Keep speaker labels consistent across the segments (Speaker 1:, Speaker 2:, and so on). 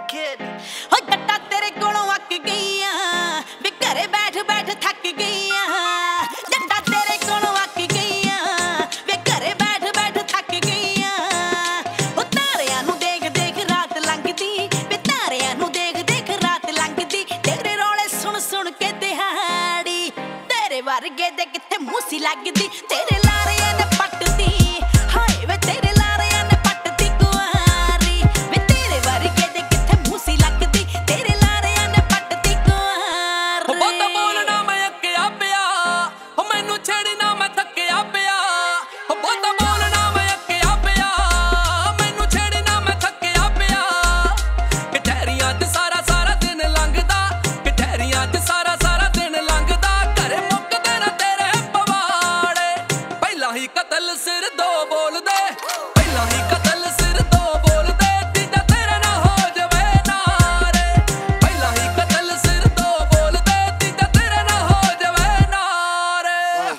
Speaker 1: kid हो जट्टा तेरे कोलों अक गई वे घरे बैठ बैठ थक गई जट्टा तेरे कोलों अक गई वे घरे बैठ बैठ थक गई हो तारियां नू देख देख रात लंघदी वे तारियां नू देख देख रात लंघदी तेरे रोले सुन सुन के दिहाड़ी तेरे वर्गे दे किथे मूसी लगदी तेरे लारियां ने पटदी हाय वे तेरे लारियां ने पटदी कुआरी वे तेरे वर्गे दे किथे मूसी लगदी तेरे लारियां ने पटदी कुआरी
Speaker 2: ओ बहुता बोलना मैं अक्किया पिया ओ मैनू छेड़ी ना मैं थक्किया पिया ओ बहुता बोलना मैं अक्किया पिया मैनू छेड़ी ना मैं थक्किया पिया कटहरियां च सारा सारा दिन लंघदा कटहरियां च सारा सारा दिन लंघदा घरे मुक्कदे ना तेरे पवाड़े पहला ही कतल सिर दो बोल दे पहला ही कतल सिर दो बोल दे तीजा तेरे ना हो जावे नारे पहला ही कतल सिर दो बोल दे तीजा तेरे ना हो जावे नारे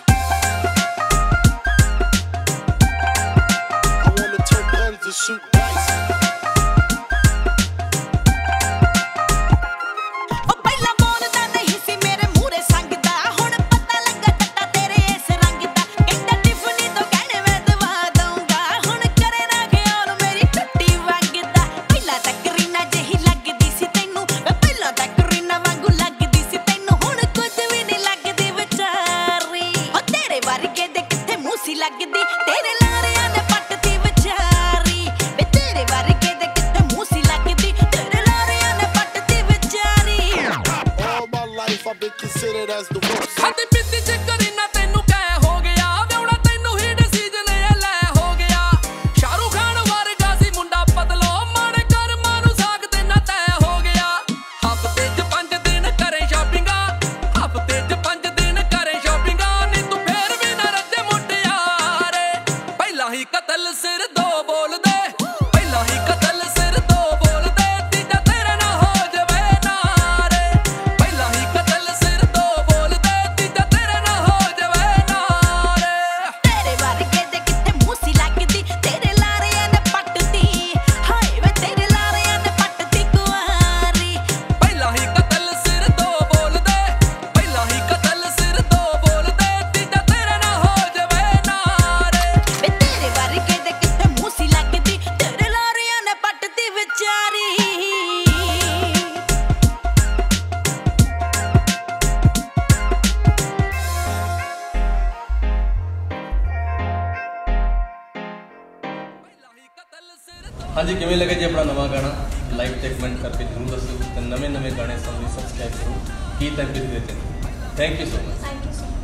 Speaker 3: I wanna turn guns and shoot dice.
Speaker 1: ओ पहला बोलदा नहीं सी मेरे मूरे संगदा हुण पता लगा जट्टा तेरे इस रंग दा कहंदा टिफनी तो कहने मैं दवा दूंगा हुण करे ना ख्याल मेरी टट्टी वंगदा पहला तक रीना जही लगदी सी तैनू वे पहला तक रीना वांगू लगदी सी तैनू हुण कुछ भी नहीं लगदी विचारी ओ तेरे वर्गे दे किथे मूसी लगदी तेरे लारियां ने पटदी विचारी वे तेरे वर्गे दे किथे मूसी लगदी तेरे लारियां ने पटदी विचारी
Speaker 3: All my life I've been considered as the worst.
Speaker 2: खाती पीती च करीना तैनू कै हो गया व्याहुणा तैनू ही डिसीजन ए लै हो गया शाहरुख खान वर्गा सी मुंडा पतलो माड़े कर्मां नू साग देना तय हो गया हफ्ते च 5 दिन करे शॉपिंगा हफ्ते च 5 दिन करे शॉपिंगा नी तू फेर भी ना रज्जे मुटियारे पहला ही कतल सिर दो बोल दे पहला ही कतल सिर दो बोल दे तीजा तेरे ना हो जावे नारे पहला ही कतल सिर दो बोल दे तीजा तेरे ना हो जावे नारे
Speaker 1: तेरे वर्गे दे किथे मूसी लगदी तेरे लारियां ने पटदी हाय वे तेरे लारियां ने पटदी कुआरी
Speaker 2: पहला ही कतल सिर दो बोल दे पहला ही कतल सिर दो बोल दे तीजा तेरे ना हो जावे नारे
Speaker 1: वे तेरे वर्गे दे किथे मूसी लगदी तेरे लारियां ने पटदी विचारी
Speaker 2: पहला ही कतल सिर
Speaker 4: हाँ जी किमें लगे जी अपना नवा गाना लाइक ते कमेंट करके जरूर दसो ते नवे नवे गाने सुनने सब्सक्राइब करो Geet MP3 channel thank you so much
Speaker 5: Thank you so much.